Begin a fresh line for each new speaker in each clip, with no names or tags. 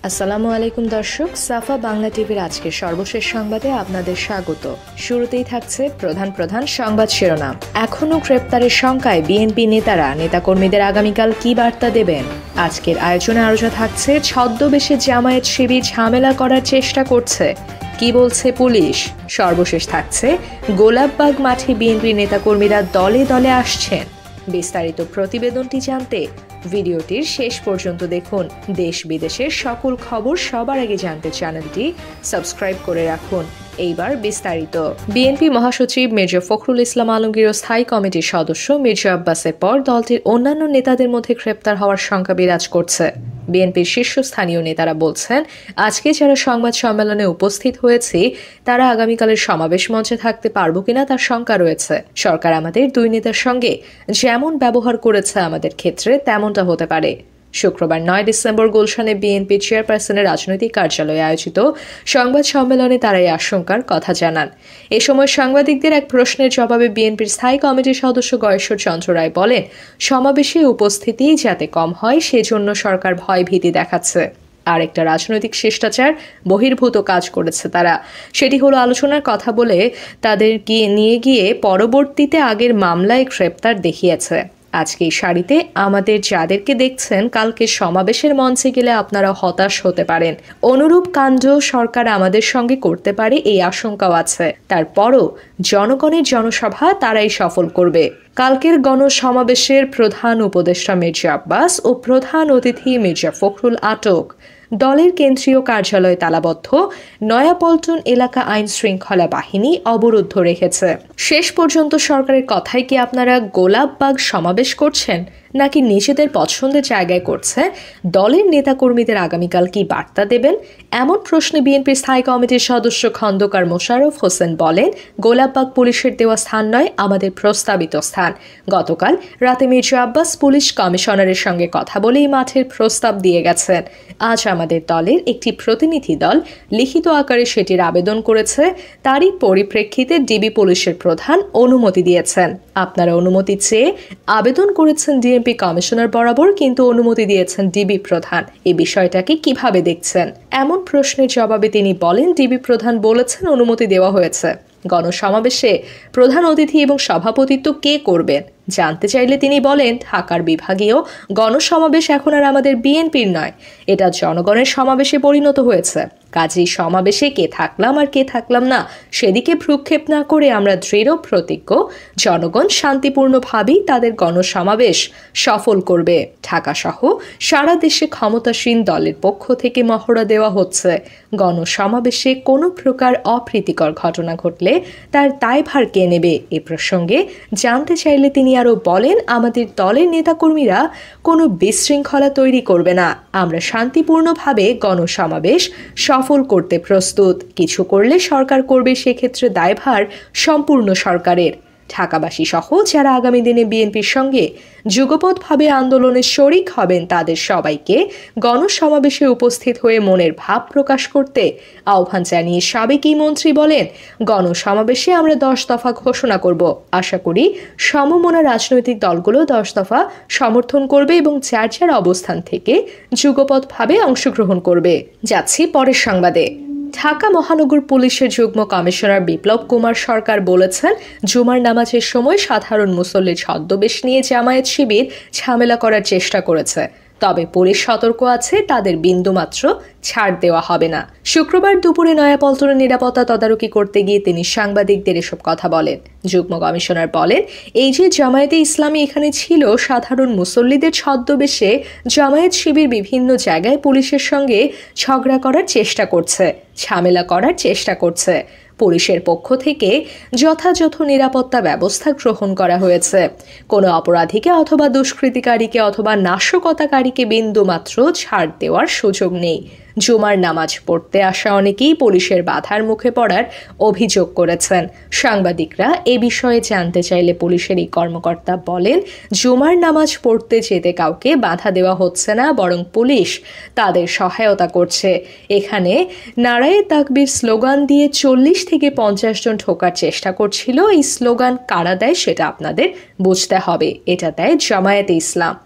আসসালামু আলাইকুম দর্শক, সাফা বাংলা টিভির আজকের সর্বশেষ সংবাদে আপনাদের স্বাগত। শুরুতেই থাকছে প্রধান সংবাদ শিরোনাম। এখনও গ্রেপ্তারের শঙ্কায় বিএনপি নেতাকর্মীদের আগামীকাল কি বার্তা দেবেন? আজকের আয়োজনে আরও থাকছে ছদ্মবেশে জামায়াত শিবির ঝামেলা করার চেষ্টা করছে, কি বলছে পুলিশ। সর্বশেষ থাকছে গোলাপবাগ মাঠে বিএনপি নেতাকর্মীরা দলে দলে আসছেন। বিস্তারিত প্রতিবেদনটি জানতে ভিডিওটির শেষ পর্যন্ত দেখুন। দেশ বিদেশের সকল খবর সবার আগে জানতে চ্যানেলটি সাবস্ক্রাইব করে রাখুন। এইবার বিস্তারিত। বিএনপি মহাসচিব মির্জা ফখরুল ইসলাম আলমগীর ও স্থায়ী কমিটির সদস্য মির্জা আব্বাসের পর দলটির অন্যান্য নেতাদের মধ্যে গ্রেপ্তার হওয়ার শঙ্কা বিরাজ করছে। বিএনপির শীর্ষস্থানীয় নেতারা বলছেন, আজকে যারা সংবাদ সম্মেলনে উপস্থিত হয়েছি তারা আগামীকালের সমাবেশ মঞ্চে থাকতে পারবো কিনা তার শঙ্কা রয়েছে। সরকার আমাদের দুই নেতার সঙ্গে যেমন ব্যবহার করেছে আমাদের ক্ষেত্রে তেমনটা হতে পারে। শুক্রবার 9 ডিসেম্বর গুলশানে বিএনপি চেয়ারপারসনের রাজনৈতিক কার্যালয়ে আয়োজিত সংবাদ সম্মেলনে তারা এই আশঙ্কার কথা জানান। এ সময় সাংবাদিকদের এক প্রশ্নের জবাবে বিএনপির স্থায়ী কমিটির সদস্য গয়েশ্বর চন্দ্র রায় বলেন, সমাবেশে উপস্থিতি যাতে কম হয় সেজন্য সরকার ভয় ভীতি দেখাচ্ছে। আরেকটা রাজনৈতিক শিষ্টাচার বহির্ভূত কাজ করেছে তারা, সেটি হলো আলোচনার কথা বলে তাদের নিয়ে গিয়ে পরবর্তীতে আগের মামলায় গ্রেপ্তার দেখিয়েছে। আজকে এই সারিতে আমাদের যাদেরকে দেখছেন, কালকে সমাবেশের মঞ্চে গেলে আপনারা হতাশ হতে পারেন। অনুরূপ কাণ্ড সরকার আমাদের সঙ্গে করতে পারে এই আশঙ্কাও আছে। তারপরও জনগণের জনসভা তারাই সফল করবে। কালকের গণসমাবেশের প্রধান উপদেষ্টা মির্জা আব্বাস ও প্রধান অতিথি মির্জা ফখরুল আটক। দলের কেন্দ্রীয় কার্যালয় তালাবদ্ধ। নয়াপল্টন এলাকা আইন শৃঙ্খলা বাহিনী অবরুদ্ধ রেখেছে। শেষ পর্যন্ত সরকারের কথায় কি আপনারা গোলাপবাগ সমাবেশ করছেন নাকি নিজেদের পছন্দের জায়গায় করছে? দলের নেতাকর্মীদের আগামীকাল কি বার্তা দেবেন? এমন প্রশ্নে বিএনপির স্থায়ী কমিটির সদস্য খন্দকার মোশাররফ হোসেন বলেন, গোলাপবাগ পুলিশের দেওয়া স্থান নয়, আমাদের প্রস্তাবিত স্থান। গতকাল রাতে মির্জা আব্বাস পুলিশ কমিশনারের সঙ্গে কথা বলে এই মাঠের প্রস্তাব দিয়ে গেছেন। আজ আমাদের দলের একটি প্রতিনিধি দল লিখিত আকারে সেটির আবেদন করেছে। তারই পরিপ্রেক্ষিতে ডিবি পুলিশের প্রধান অনুমতি দিয়েছেন। আপনারা অনুমতি চেয়ে আবেদন করেছেন ডিএমপি কমিশনার বরাবর, কিন্তু অনুমতি দিয়েছেন ডিবি প্রধান। এই বিষয়টাকে কিভাবে দেখছেন? এমন প্রশ্নের জবাবে তিনি বলেন, ডিবি প্রধান বলেছেন অনুমতি দেওয়া হয়েছে। গণসমাবেশে প্রধান অতিথি এবং সভাপতিত্ব কে করবেন জানতে চাইলে তিনি বলেন, ঢাকার বিভাগীয় গণসমাবেশ এখন আর আমাদের বিএনপির নয়, এটা জনগণের সমাবেশে পরিণত হয়েছে। কাজেই সমাবেশে কে থাকলাম আর কে থাকলাম না সেদিকে ভ্রুক্ষেপ না করে আমরা দৃঢ় প্রতিজ্ঞ, জনগণ শান্তিপূর্ণভাবেই তাদের গণসমাবেশ সফল করবে। ঢাকা সহ সারা দেশে ক্ষমতাসীন দলের পক্ষ থেকে মহড়া দেওয়া হচ্ছে। গণসমাবেশে কোনো প্রকার অপ্রীতিকর ঘটনা ঘটলে তার দায়ভার কে নেবে? এ প্রসঙ্গে জানতে চাইলে তিনি আরও বলেন, আমাদের দলের নেতাকর্মীরা কোনো বিশৃঙ্খলা তৈরি করবে না। আমরা শান্তিপূর্ণভাবে গণসমাবেশ সফল করতে প্রস্তুত। কিছু করলে সরকার করবে, সেক্ষেত্রে দায়ভার সম্পূর্ণ সরকারের। ঢাকাবাসী সহ যারা আগামী দিনে বিএনপির সঙ্গে যুগপৎভাবে আন্দোলনে শরিক হবেন তাদের সবাইকে গণসমাবেশে উপস্থিত হয়ে মনের ভাব প্রকাশ করতে আহ্বান জানিয়ে সাবেক এই মন্ত্রী বলেন, গণসমাবেশে আমরা 10 দফা ঘোষণা করব। আশা করি সমমনা রাজনৈতিক দলগুলো 10 দফা সমর্থন করবে এবং যার যার অবস্থান থেকে যুগপৎভাবে অংশগ্রহণ করবে। যাচ্ছি পরের সংবাদে। ঢাকা মহানগর পুলিশের যুগ্ম কমিশনার বিপ্লব কুমার সরকার বলেছেন, জুমার নামাজের সময় সাধারণ মুসল্লির ছদ্মবেশ নিয়ে জামায়াত শিবির ঝামেলা করার চেষ্টা করেছে। তবে পুলিশ সতর্ক আছে, তাদের বিন্দুমাত্র ছাড় দেওয়া হবে না। শুক্রবার দুপুরে নয়াপল্টনের নিরাপত্তা তদারকি করতে গিয়ে তিনি সাংবাদিকদের এসব কথা বলেন। যুগ্ম কমিশনার বলেন, এই যে জামায়াতে ইসলামী এখানে ছিল, সাধারণ মুসল্লিদের ছদ্মবেশে জামায়াত শিবির বিভিন্ন জায়গায় পুলিশের সঙ্গে ঝগড়া করার চেষ্টা করছে, ঝামেলা করার চেষ্টা করছে। পুলিশের পক্ষ থেকে যথাযথ নিরাপত্তা ব্যবস্থা গ্রহণ করা হয়েছে। কোনো অপরাধীকে অথবা দুষ্কৃতিকারীকে অথবা নাশকতাকারীকে বিন্দুমাত্র ছাড় দেওয়ার সুযোগ নেই। জুমার নামাজ পড়তে আসা অনেকেই পুলিশের বাধার মুখে পড়ার অভিযোগ করেছেন। সাংবাদিকরা এ বিষয়ে জানতে চাইলে পুলিশের এই কর্মকর্তা বলেন, জুমার নামাজ পড়তে যেতে কাউকে বাধা দেওয়া হচ্ছে না, বরং পুলিশ তাদের সহায়তা করছে। এখানে নারায়ে তাকবীর স্লোগান দিয়ে 40 থেকে 50 জন ঢোকার চেষ্টা করছিল। এই স্লোগান কারা দেয় সেটা আপনাদের বুঝতে হবে। এটা দেয় জামায়াতে ইসলাম।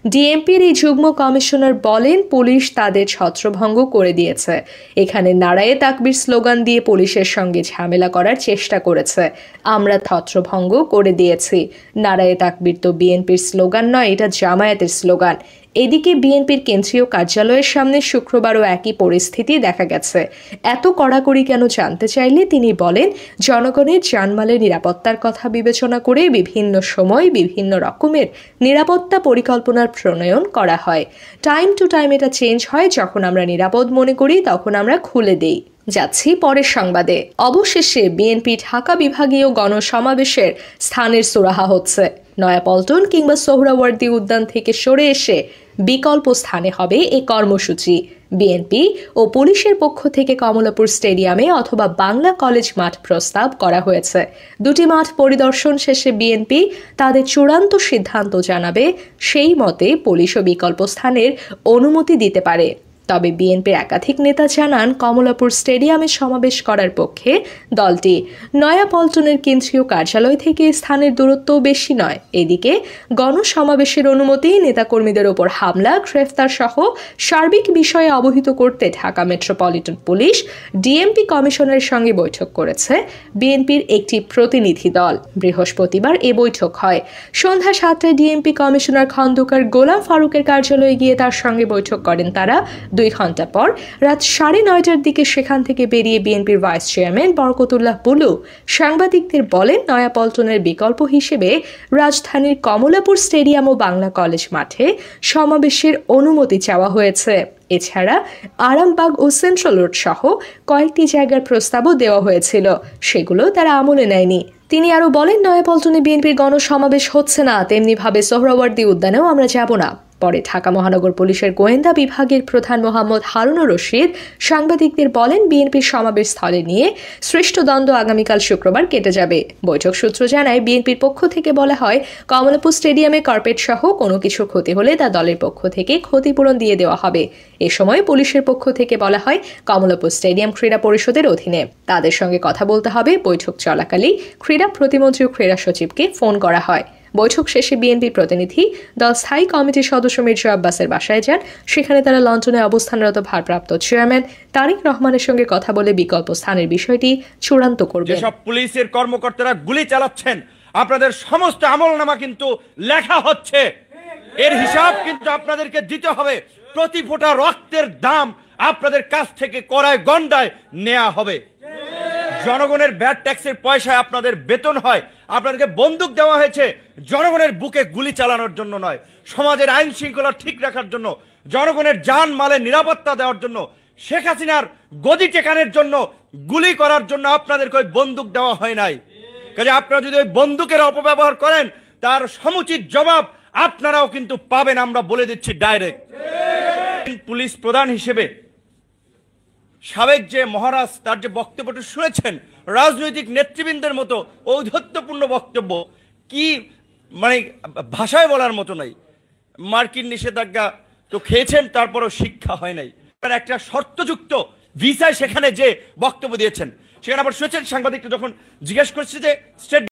ডিএমপির এই যুগ্ম কমিশনার বলেন, পুলিশ তাদের ছত্রভঙ্গ করে দিয়েছে। এখানে নারায়ে তাকবীর স্লোগান দিয়ে পুলিশের সঙ্গে ঝামেলা করার চেষ্টা করেছে। আমরা ছত্রভঙ্গ করে দিয়েছি। নারায়ে তাকবীর তো বিএনপির স্লোগান নয়, এটা জামায়াতের স্লোগান। এদিকে বিএনপির কেন্দ্রীয় কার্যালয়ের সামনে শুক্রবারও একই পরিস্থিতি দেখা গেছে। এত কড়াকড়ি কেন জানতে চাইলে তিনি বলেন, জনগণের জানমালের নিরাপত্তার কথা বিবেচনা করে বিভিন্ন সময় বিভিন্ন রকমের নিরাপত্তা পরিকল্পনার প্রণয়ন করা হয়। টাইম টু টাইম এটা চেঞ্জ হয়। যখন আমরা নিরাপদ মনে করি তখন আমরা খুলে দেই। যাচ্ছি পরের সংবাদে। অবশেষে বিএনপি ঢাকা বিভাগীয় গণসমাবেশের স্থানের সুরাহা হচ্ছে। নয়াপল্টন কিংবা সোহরাওয়ার্দী উদ্যান থেকে সরে এসে বিকল্প স্থানে হবে এই কর্মসূচি। বিএনপি ও পুলিশের পক্ষ থেকে কমলাপুর স্টেডিয়ামে অথবা বাংলা কলেজ মাঠ প্রস্তাব করা হয়েছে। দুটি মাঠ পরিদর্শন শেষে বিএনপি তাদের চূড়ান্ত সিদ্ধান্ত জানাবে। সেই মতে পুলিশও বিকল্প স্থানের অনুমতি দিতে পারে। তবে বিএনপির একাধিক নেতা জানান, কমলাপুর স্টেডিয়ামে সমাবেশ করার পক্ষে দলটি। নয়াপল্টনের কেন্দ্রীয় কার্যালয় থেকে স্থানের দূরত্বও বেশি নয়। এদিকে গণসমাবেশের অনুমতি, নেতাকর্মীদের ওপর হামলা, গ্রেফতার সহ সার্বিক বিষয়ে অবহিত করতে ঢাকা মেট্রোপলিটন পুলিশ ডিএমপি কমিশনারের সঙ্গে বৈঠক করেছে বিএনপির একটি প্রতিনিধি দল। বৃহস্পতিবার এ বৈঠক হয়। সন্ধ্যা 7টায় ডিএমপি কমিশনার খন্দকার গোলাম ফারুকের কার্যালয়ে গিয়ে তার সঙ্গে বৈঠক করেন তারা। 2 ঘন্টা পর রাত 9:30টার দিকে সেখান থেকে বেরিয়ে বিএনপির ভাইস চেয়ারম্যান বরকতুল্লাহ বুলু সাংবাদিকদের বলেন, নয়াপল্টনের বিকল্প হিসেবে রাজধানীর কমলাপুর স্টেডিয়াম ও বাংলা কলেজ মাঠে সমাবেশের অনুমতি চাওয়া হয়েছে। এছাড়া আরামবাগ ও সেন্ট্রাল রোড সহ কয়েকটি জায়গার প্রস্তাবও দেওয়া হয়েছিল, সেগুলো তারা আমলে নেয়নি। তিনি আরও বলেন, নয়াপল্টনে বিএনপির গণসমাবেশ হচ্ছে না, তেমনিভাবে সোহরাওয়ার্দী উদ্যানেও আমরা যাব না। পরে ঢাকা মহানগর পুলিশের গোয়েন্দা বিভাগের প্রধান মোহাম্মদ হারুনুর রশিদ সাংবাদিকদের বলেন, বিএনপির সমাবেশ স্থলে নিয়ে সৃষ্ট দ্বন্দ্ব আগামীকাল শুক্রবার কেটে যাবে। বৈঠক সূত্র জানায়, বিএনপির পক্ষ থেকে বলা হয়, কমলাপুর স্টেডিয়ামে কার্পেট সহ কোনো কিছু ক্ষতি হলে তা দলের পক্ষ থেকে ক্ষতিপূরণ দিয়ে দেওয়া হবে। এ সময় পুলিশের পক্ষ থেকে বলা হয়, কমলাপুর স্টেডিয়াম ক্রীড়া পরিষদের অধীনে, তাদের সঙ্গে কথা বলতে হবে। বৈঠক চলাকালেই ক্রীড়া প্রতিমন্ত্রী ও ক্রীড়া সচিবকে ফোন করা হয়। বৈঠক শেষে বিএনপির প্রতিনিধি দল স্থায়ী কমিটির সদস্য মির্জা আব্বাসের বাসায় যান। সেখানে তারা লন্ডনে অবস্থানরত ভারপ্রাপ্ত চেয়ারম্যান তারিক রহমানের সঙ্গে কথা বলে বিকল্প স্থানের বিষয়টি চূড়ান্ত করবে।
যেসব পুলিশের কর্মকর্তারা গুলি চালাচ্ছেন, আপনাদের সমস্ত আমলনামা কিন্তু লেখা হচ্ছে। এর হিসাব কিন্তু আপনাদেরকে দিতে হবে। প্রতি ফোঁটা রক্তের দাম আপনাদের কাছ থেকে কড়ায় গন্ডায় নেওয়া হবে। জনগণের ভ্যাট ট্যাক্সের পয়সায় আপনাদের বেতন হয়। আপনাদেরকে বন্দুক দেওয়া হয়েছে জনগণের বুকে গুলি চালানোর জন্য নয়, সমাজের আইন শৃঙ্খলা ঠিক রাখার জন্য, জনগণের জান মালের নিরাপত্তা দেওয়ার জন্য, শেখ হাসিনার গদি টেকানোর জন্য, গুলি করার জন্য আপনাদেরকে ওই বন্দুক দেওয়া হয় নাই। কাজে আপনারা যদি ওই বন্দুকের অপব্যবহার করেন, তার সমুচিত জবাব আপনারাও কিন্তু পাবেন। আমরা বলে দিচ্ছি ডাইরেক্ট। পুলিশ প্রধান হিসেবে সাবেক যে মহারাজ, তার যে বক্তব্যটা শুনেছেন, রাজনৈতিক নেতৃবৃন্দের মতো ঔদ্ধত্যপূর্ণ বক্তব্য, কি মানে ভাষায় বলার মতো নাই। মার্কিন নিষেধাজ্ঞা তো খেয়েছেন, তারপরও শিক্ষা হয় নাই। একটা শর্তযুক্ত ভিসায় সেখানে যে বক্তব্য দিয়েছেন, সেখানে আবার শুনেছেন সাংবাদিকরা যখন জিজ্ঞেস করছে যে স্টেট